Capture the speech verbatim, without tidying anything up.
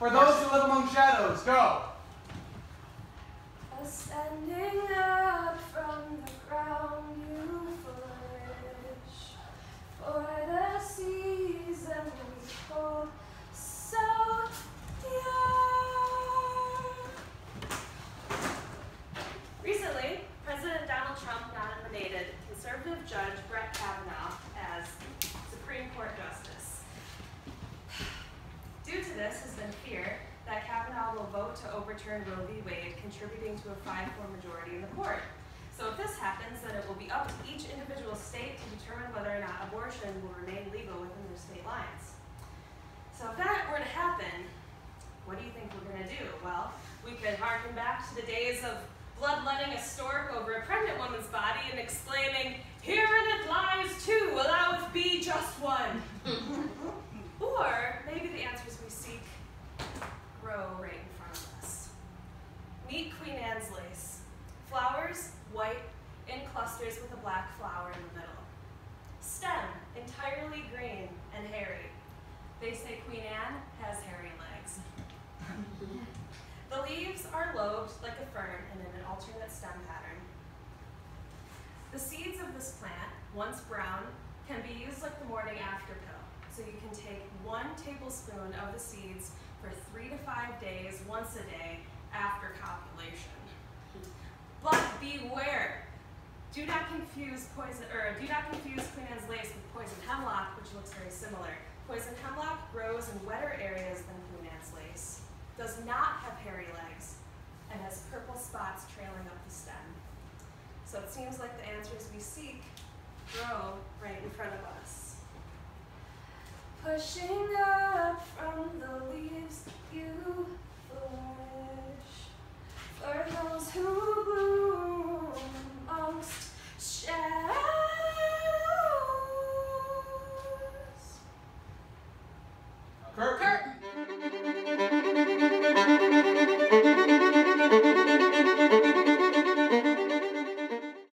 For those who live among shadows, go. Ascending up from the ground you flourish, for the season we hold so dear. Recently, President Donald Trump nominated conservative Judge Brett Kavanaugh as Supreme Court Justice. Due to this has been fear that Kavanaugh will vote to overturn Roe v. Wade, contributing to a five four majority in the court. So if this happens, then it will be up to each individual state to determine whether or not abortion will remain legal within their state lines. So if that were to happen, what do you think we're going to do? Well, we could harken back to the days of bloodletting a stork over a pregnant woman's body and exclaiming, "Herein it lies two, alloweth be just one." Or maybe the answers we seek grow right in front of us. Meet Queen Anne's lace. Flowers, white, in clusters with a black flower in the middle. Stem, entirely green and hairy. They say Queen Anne has hairy legs. The leaves are lobed like a fern and in an alternate stem pattern. The seeds of this plant, once brown, can be used like the morning after pill. So you can take one tablespoon of the seeds for three to five days, once a day, after copulation. But beware! Do not confuse poison, or do not confuse Queen Anne's lace with poison hemlock, which looks very similar. Poison hemlock grows in wetter areas than Queen Anne's lace, does not have hairy legs, and has purple spots trailing up the stem. So it seems like the answers we seek grow right in front of us. Pushing up from the leaves you